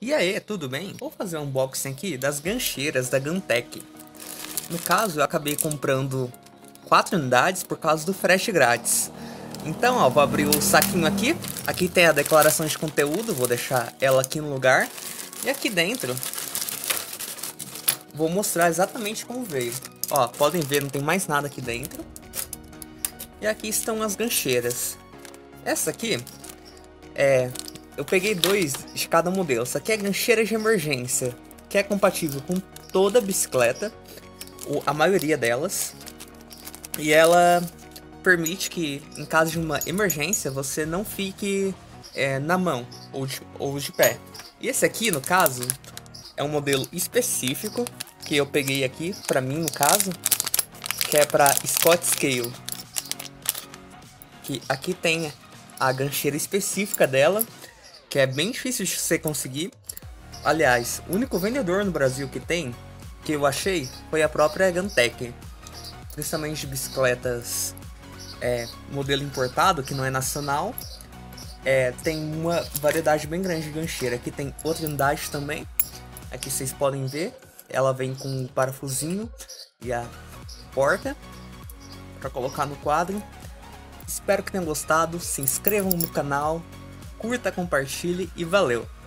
E aí, tudo bem? Vou fazer um unboxing aqui das gancheiras da Gantech. No caso, eu acabei comprando 4 unidades por causa do frete grátis. Então, ó, vou abrir o saquinho aqui. Aqui tem a declaração de conteúdo, vou deixar ela aqui no lugar. E aqui dentro, vou mostrar exatamente como veio. Ó, podem ver, não tem mais nada aqui dentro. E aqui estão as gancheiras. Essa aqui eu peguei 2 de cada modelo. Essa aqui é gancheira de emergência, que é compatível com toda bicicleta, ou a maioria delas. E ela permite que, em caso de uma emergência, você não fique na mão ou de pé. E esse aqui, no caso, é um modelo específico que eu peguei aqui, pra mim, no caso, que é para Scott Scale. Que aqui tem a gancheira específica dela, que é bem difícil de você conseguir. Aliás, o único vendedor no Brasil que tem, que eu achei, foi a própria Gantech. Principalmente de bicicletas modelo importado, que não é nacional. Tem uma variedade bem grande de gancheira. Aqui tem outra unidade também. Aqui vocês podem ver, ela vem com um parafusinho e a porta para colocar no quadro. Espero que tenham gostado, se inscrevam no canal, curta, compartilhe e valeu!